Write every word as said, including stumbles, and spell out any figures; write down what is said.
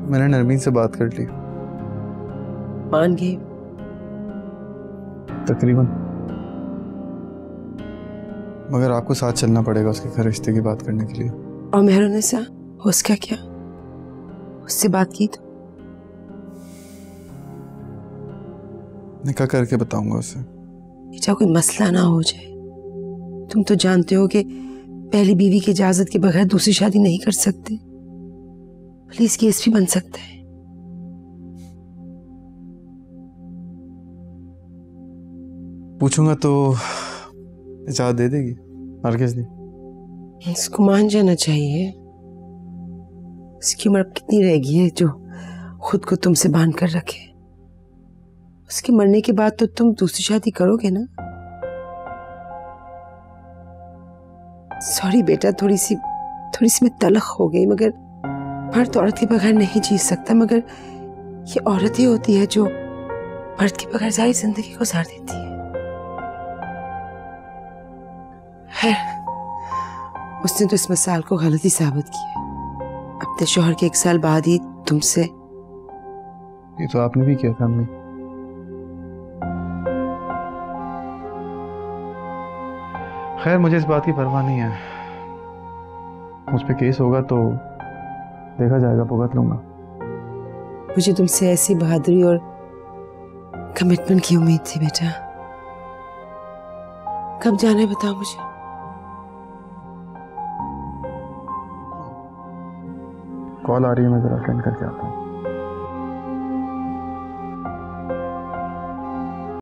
मैंने नरमीन से बात कर ली। मान गई? तकरीबन। मगर आपको साथ चलना पड़ेगा उसके घर रिश्ते की बात करने के लिए। और मेहरुनिसा, उसका क्या? उससे बात की तो? निकाह करके बताऊंगा उसे। बेटा कोई मसला ना हो जाए। तुम तो जानते हो कि पहली बीवी की इजाजत के बगैर दूसरी शादी नहीं कर सकते। पुलिस केस भी बन सकता है। पूछूंगा तो इजाजत दे देगी? हरगिज़ नहीं। इसको मान जाना चाहिए। उसकी उम्र अब कितनी रह गई है जो खुद को तुमसे बांध कर रखे? उसके मरने के बाद तो तुम दूसरी शादी करोगे ना? सॉरी बेटा, थोड़ी सी थोड़ी सी मैं तलख हो गई, मगर मर्द औरत के बगैर नहीं जी सकता। मगर ये औरत ही होती है जो मर्द के बगैर सारी जिंदगी गुजार देती है। है उसने तो इस मिसाल को गलती साबित की है। अपने शौहर के एक साल बाद ही तुमसे। ये तो आपने भी किया था अम्मी। खैर मुझे इस बात की परवाह नहीं है। उस पे केस होगा तो देखा जाएगा, भुगत लूंगा। मुझे तुमसे ऐसी बहादुरी और कमिटमेंट की उम्मीद थी बेटा। कब जाना है बताओ मुझे। कॉल आ रही है, मैं जरा अटेंड करके आता हूँ।